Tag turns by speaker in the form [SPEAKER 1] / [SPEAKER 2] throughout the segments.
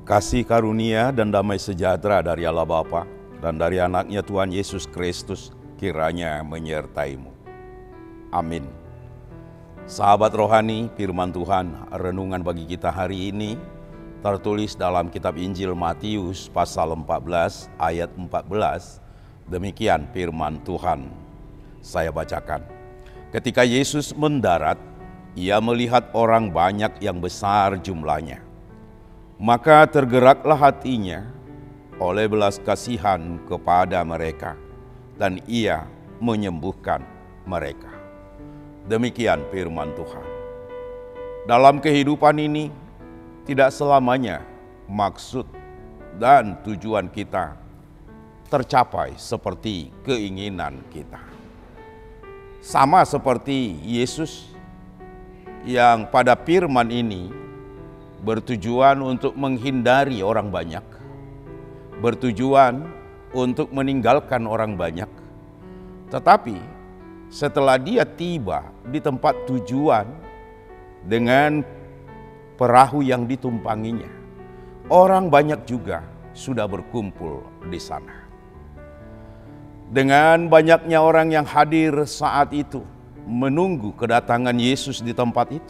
[SPEAKER 1] Kasih karunia dan damai sejahtera dari Allah Bapa dan dari anaknya Tuhan Yesus Kristus kiranya menyertaimu. Amin. Sahabat rohani, firman Tuhan renungan bagi kita hari ini tertulis dalam kitab Injil Matius pasal 14 ayat 14. Demikian firman Tuhan. Saya bacakan. Ketika Yesus mendarat, ia melihat orang banyak yang besar jumlahnya. Maka tergeraklah hatinya oleh belas kasihan kepada mereka, dan ia menyembuhkan mereka. Demikian firman Tuhan. Dalam kehidupan ini, tidak selamanya maksud dan tujuan kita tercapai seperti keinginan kita. Sama seperti Yesus yang pada firman ini bertujuan untuk menghindari orang banyak, bertujuan untuk meninggalkan orang banyak. Tetapi setelah dia tiba di tempat tujuan dengan perahu yang ditumpanginya, orang banyak juga sudah berkumpul di sana. Dengan banyaknya orang yang hadir saat itu menunggu kedatangan Yesus di tempat itu,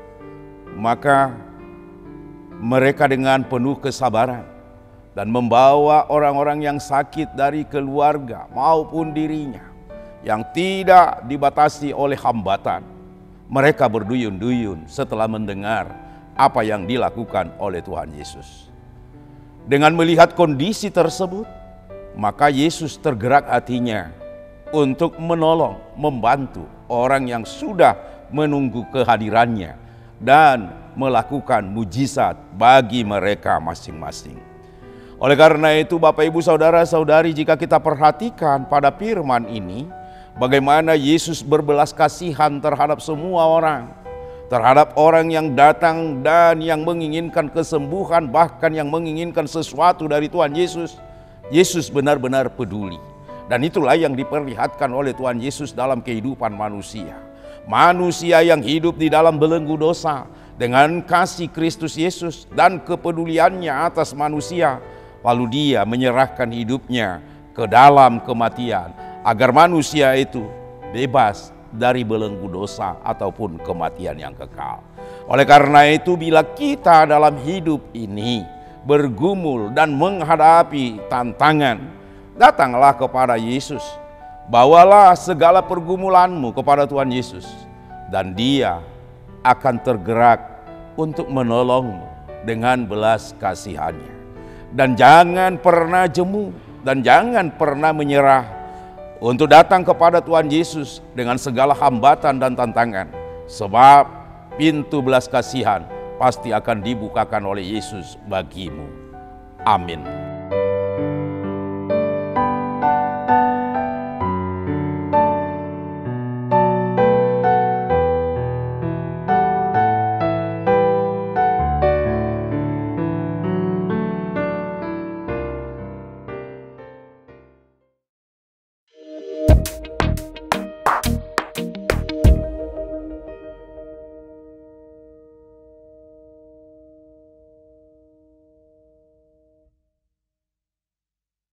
[SPEAKER 1] maka mereka dengan penuh kesabaran dan membawa orang-orang yang sakit dari keluarga maupun dirinya yang tidak dibatasi oleh hambatan. Mereka berduyun-duyun setelah mendengar apa yang dilakukan oleh Tuhan Yesus. Dengan melihat kondisi tersebut, maka Yesus tergerak hatinya untuk menolong, membantu orang yang sudah menunggu kehadirannya dan melakukan mujizat bagi mereka masing-masing. Oleh karena itu, Bapak Ibu Saudara-saudari, jika kita perhatikan pada firman ini, bagaimana Yesus berbelas kasihan terhadap semua orang, terhadap orang yang datang dan yang menginginkan kesembuhan, bahkan yang menginginkan sesuatu dari Tuhan Yesus. Yesus benar-benar peduli, dan itulah yang diperlihatkan oleh Tuhan Yesus dalam kehidupan manusia. Manusia yang hidup di dalam belenggu dosa, dengan kasih Kristus Yesus dan kepeduliannya atas manusia, lalu dia menyerahkan hidupnya ke dalam kematian agar manusia itu bebas dari belenggu dosa ataupun kematian yang kekal. Oleh karena itu, bila kita dalam hidup ini bergumul dan menghadapi tantangan, datanglah kepada Yesus. Bawalah segala pergumulanmu kepada Tuhan Yesus, dan Dia akan tergerak untuk menolongmu dengan belas kasihannya. Dan jangan pernah jemu dan jangan pernah menyerah untuk datang kepada Tuhan Yesus dengan segala hambatan dan tantangan, sebab pintu belas kasihan pasti akan dibukakan oleh Yesus bagimu. Amin.